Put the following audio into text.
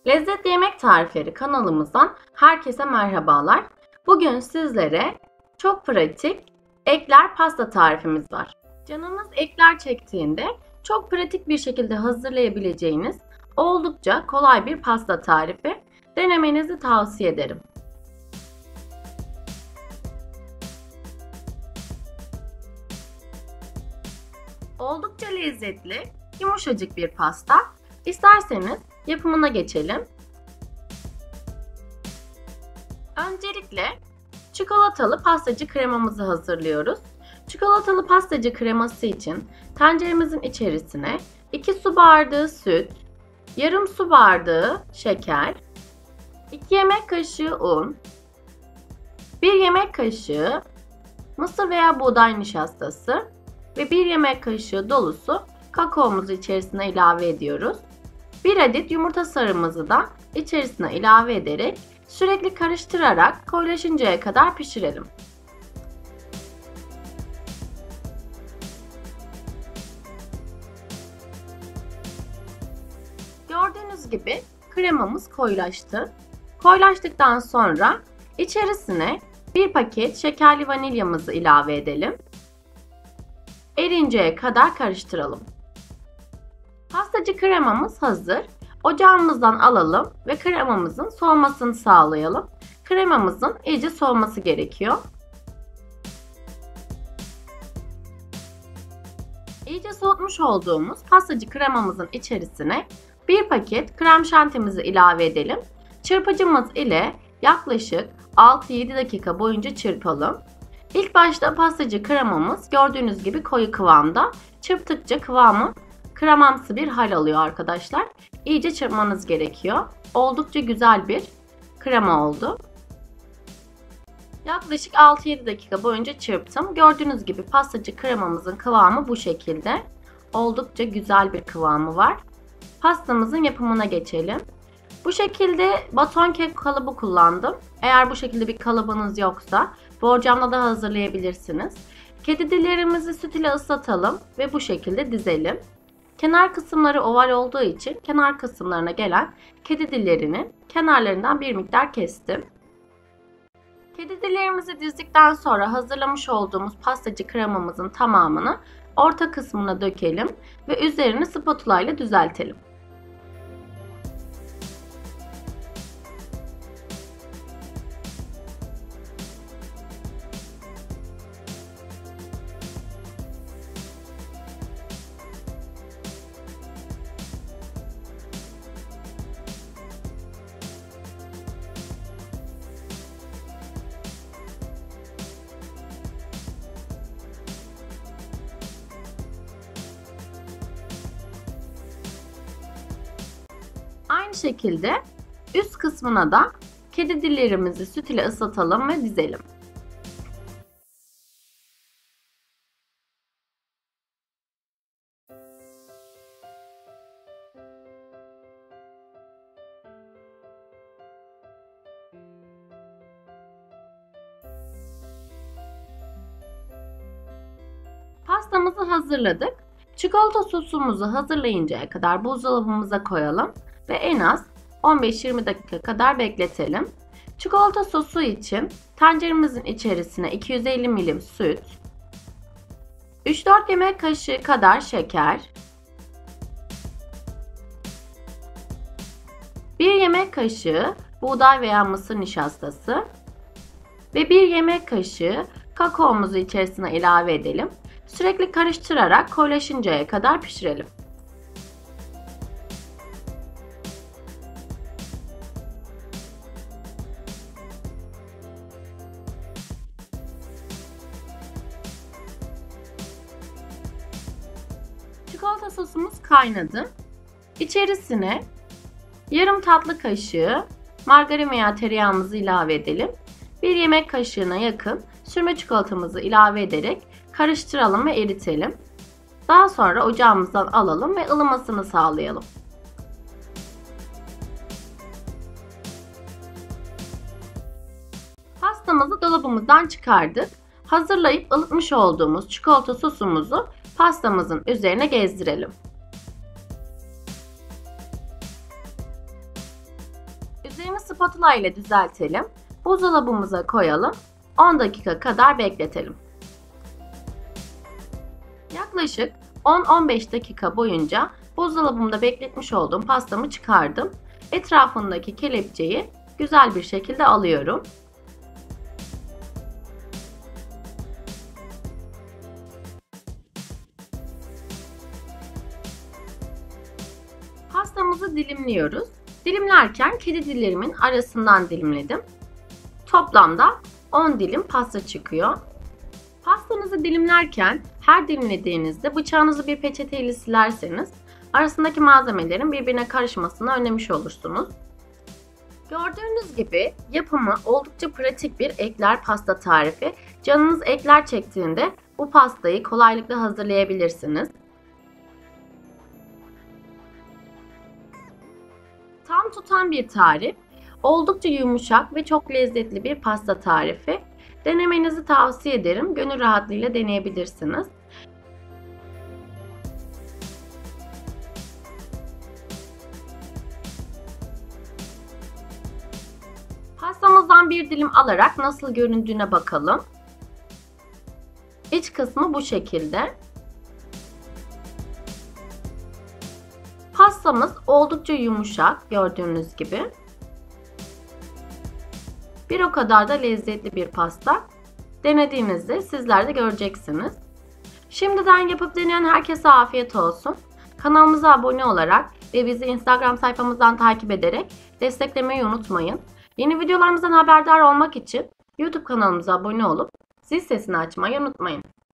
Lezzetli Yemek Tarifleri kanalımızdan herkese merhabalar. Bugün sizlere çok pratik ekler pasta tarifimiz var. Canınız ekler çektiğinde çok pratik bir şekilde hazırlayabileceğiniz oldukça kolay bir pasta tarifi. Denemenizi tavsiye ederim. Oldukça lezzetli, yumuşacık bir pasta. İsterseniz yapımına geçelim. Öncelikle çikolatalı pastacı kremamızı hazırlıyoruz. Çikolatalı pastacı kreması için tenceremizin içerisine 2 su bardağı süt, yarım su bardağı şeker, 2 yemek kaşığı un, 1 yemek kaşığı mısır veya buğday nişastası ve 1 yemek kaşığı dolusu kakaomuzu içerisine ilave ediyoruz. 1 adet yumurta sarımızı da içerisine ilave ederek sürekli karıştırarak koyulaşıncaya kadar pişirelim. Gördüğünüz gibi kremamız koyulaştı. Koyulaştıktan sonra içerisine 1 paket şekerli vanilyamızı ilave edelim. Erinceye kadar karıştıralım. Pastacı kremamız hazır. Ocağımızdan alalım ve kremamızın soğumasını sağlayalım. Kremamızın iyice soğuması gerekiyor. İyice soğutmuş olduğumuz pastacı kremamızın içerisine 1 paket krem şantimizi ilave edelim. Çırpıcımız ile yaklaşık 6-7 dakika boyunca çırpalım. İlk başta pastacı kremamız gördüğünüz gibi koyu kıvamda. Çırptıkça kıvamı kremamsı bir hal alıyor arkadaşlar. İyice çırpmanız gerekiyor. Oldukça güzel bir krema oldu. Yaklaşık 6-7 dakika boyunca çırptım. Gördüğünüz gibi pastacı kremamızın kıvamı bu şekilde. Oldukça güzel bir kıvamı var. Pastamızın yapımına geçelim. Bu şekilde baton kek kalıbı kullandım. Eğer bu şekilde bir kalıbınız yoksa borcamda da hazırlayabilirsiniz. Kedi dillerimizi süt ile ıslatalım ve bu şekilde dizelim. Kenar kısımları oval olduğu için kenar kısımlarına gelen kedi dillerinin kenarlarından bir miktar kestim. Kedi dillerimizi dizdikten sonra hazırlamış olduğumuz pastacı kremamızın tamamını orta kısmına dökelim ve üzerini spatula ile düzeltelim. Aynı şekilde üst kısmına da kedi dillerimizi süt ile ıslatalım ve dizelim. Pastamızı hazırladık. Çikolata sosumuzu hazırlayıncaya kadar buzdolabımıza koyalım ve en az 15-20 dakika kadar bekletelim. Çikolata sosu için tenceremizin içerisine 250 ml süt, 3-4 yemek kaşığı kadar şeker, 1 yemek kaşığı buğday veya mısır nişastası ve 1 yemek kaşığı kakaomuzu içerisine ilave edelim. Sürekli karıştırarak koyulaşıncaya kadar pişirelim. Çikolata sosumuz kaynadı. İçerisine yarım tatlı kaşığı margarin veya tereyağımızı ilave edelim. 1 yemek kaşığına yakın sürme çikolatamızı ilave ederek karıştıralım ve eritelim. Daha sonra ocağımızdan alalım ve ılımasını sağlayalım. Pastamızı dolabımızdan çıkardık. Hazırlayıp ılıtmış olduğumuz çikolata sosumuzu pastamızın üzerine gezdirelim. Üzerini spatula ile düzeltelim. Buzdolabımıza koyalım. 10 dakika kadar bekletelim. Yaklaşık 10-15 dakika boyunca buzdolabımda bekletmiş olduğum pastamı çıkardım. Etrafındaki kelepçeyi güzel bir şekilde alıyorum. Pastamızı dilimliyoruz. Dilimlerken kedi dillerimin arasından dilimledim. Toplamda 10 dilim pasta çıkıyor. Pastanızı dilimlerken her dilimlediğinizde bıçağınızı bir peçeteyle silerseniz arasındaki malzemelerin birbirine karışmasını önlemiş olursunuz. Gördüğünüz gibi yapımı oldukça pratik bir ekler pasta tarifi. Canınız ekler çektiğinde bu pastayı kolaylıkla hazırlayabilirsiniz. Tam tutan bir tarif, oldukça yumuşak ve çok lezzetli bir pasta tarifi. Denemenizi tavsiye ederim. Gönül rahatlığıyla deneyebilirsiniz. Pastamızdan bir dilim alarak nasıl göründüğüne bakalım. İç kısmı bu şekilde. Pastamız oldukça yumuşak gördüğünüz gibi. Bir o kadar da lezzetli bir pasta. Denediğinizde sizler de göreceksiniz. Şimdiden yapıp deneyen herkese afiyet olsun. Kanalımıza abone olarak ve bizi Instagram sayfamızdan takip ederek desteklemeyi unutmayın. Yeni videolarımızdan haberdar olmak için YouTube kanalımıza abone olup zil sesini açmayı unutmayın.